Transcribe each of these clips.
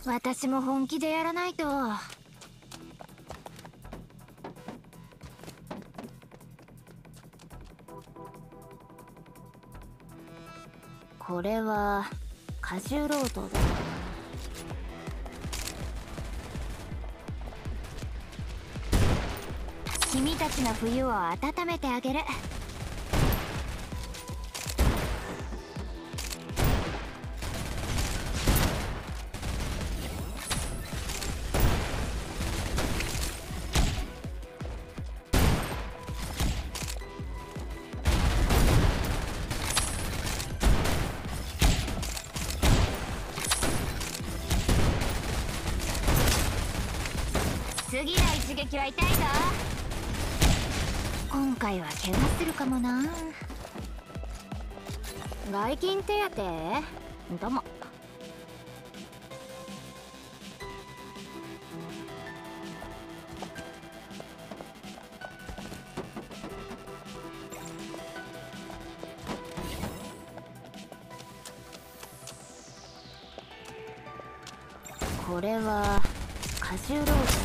私も本気でやらないと。これは過重労働だな。君たちの冬を温めてあげる。次の一撃は痛いぞ。今回は怪我するかもな。外勤手当どうも。これは過重労働だな。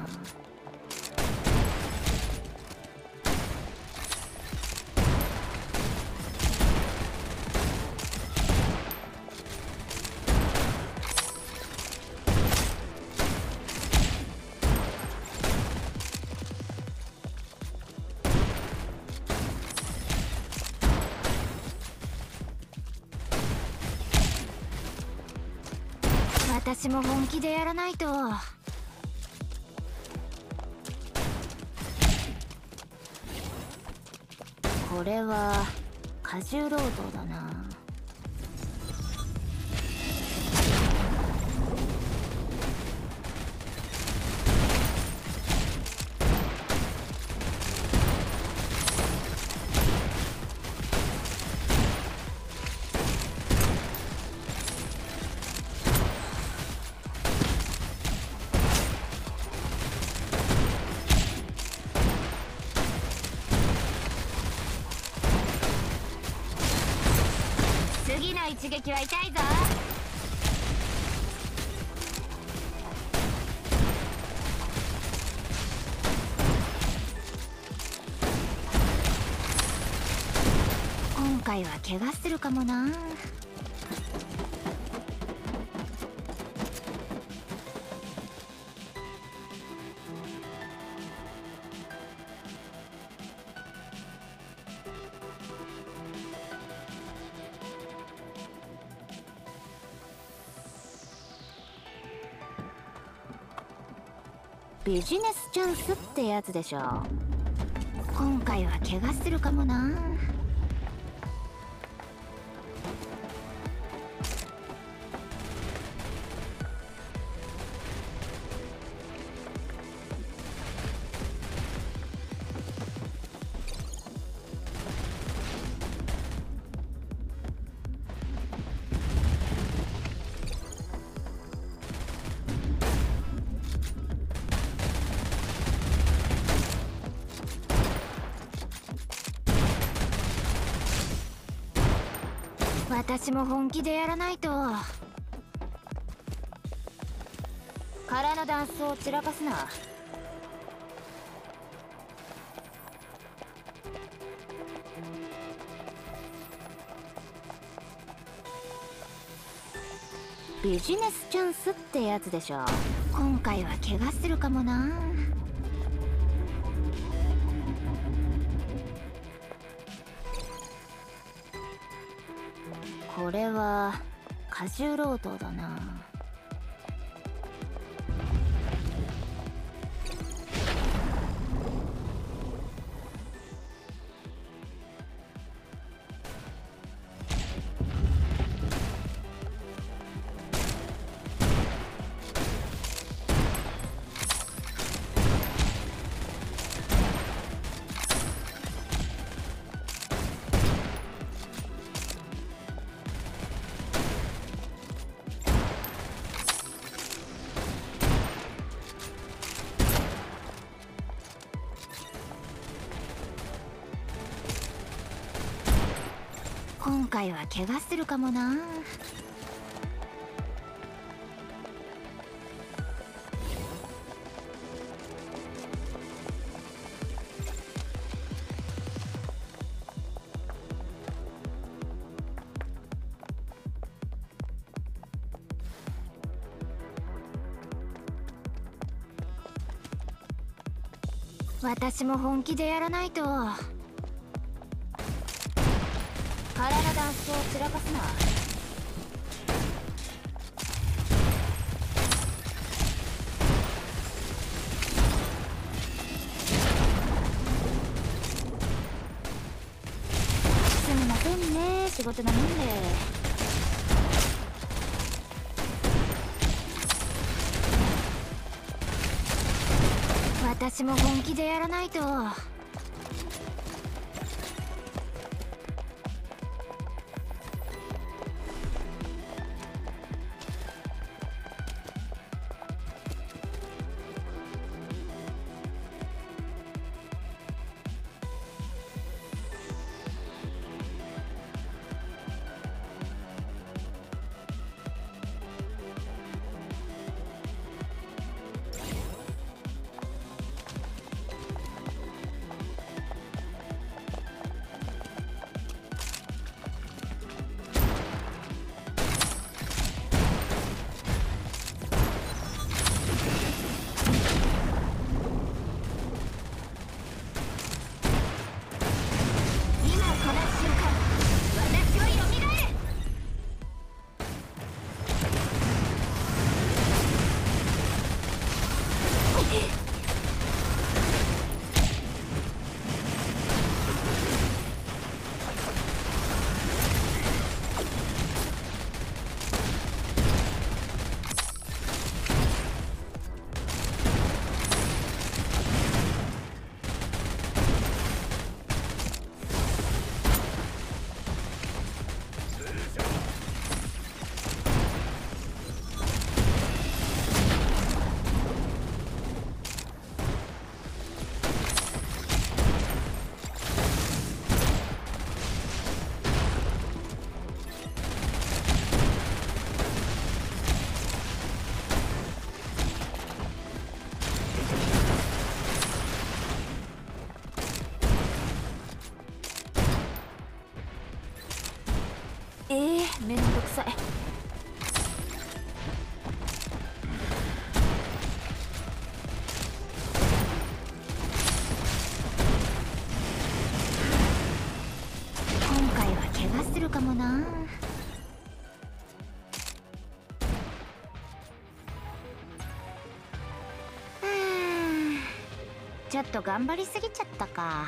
私も本気でやらないと。これは過重労働だな。次の一撃は痛いぞ。今回は怪我するかもな。ビジネスチャンスってやつでしょ。今回は怪我するかもな。私も本気でやらないと。空のダンスを散らかすな。ビジネスチャンスってやつでしょ。今回は怪我するかもな。これは過重労働だな。今回は怪我するかもな。 私も本気でやらないと。空のダンスを散らかすな。すみませんね、仕事なもんで。私も本気でやらないと。めんどくさい。今回は怪我するかもな。ちょっと頑張りすぎちゃったか。